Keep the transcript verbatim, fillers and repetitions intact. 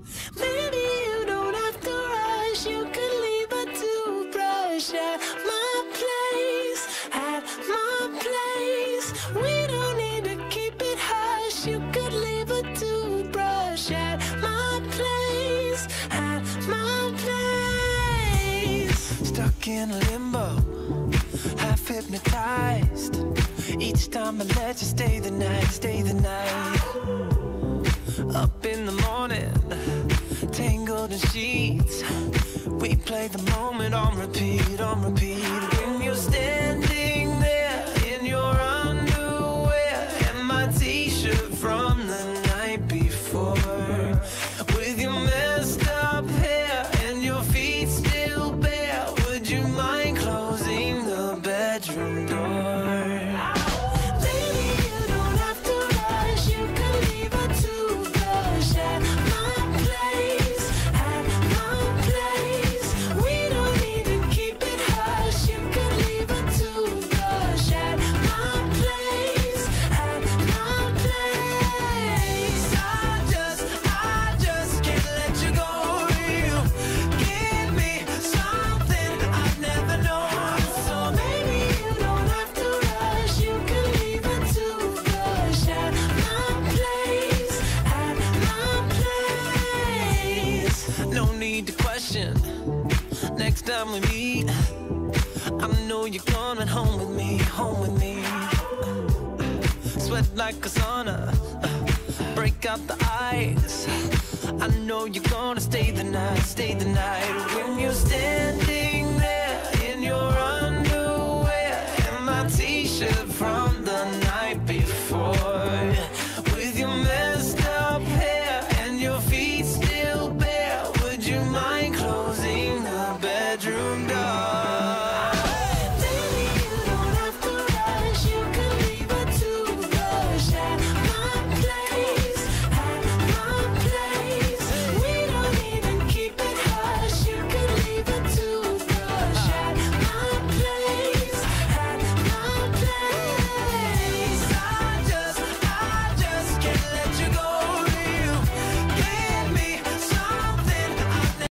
Maybe you don't have to rush. You could leave a toothbrush at my place, at my place. We don't need to keep it hush. You could leave a toothbrush at my place, at my place. Stuck in limbo, half hypnotized. Each time I let you stay the night, stay the night. Up in the morning, tangled in sheets. We play the moment on repeat, on repeat. When you're standing there in your underwear and my t-shirt from the night before, with your messed up hair and your feet still bare, would you mind closing the bedroom door? Next time we meet, I know you're coming home with me, home with me. Sweat like a sauna, break out the ice. I know you're gonna stay the night, stay the night. When you're standing there in your underwear and my t-shirt from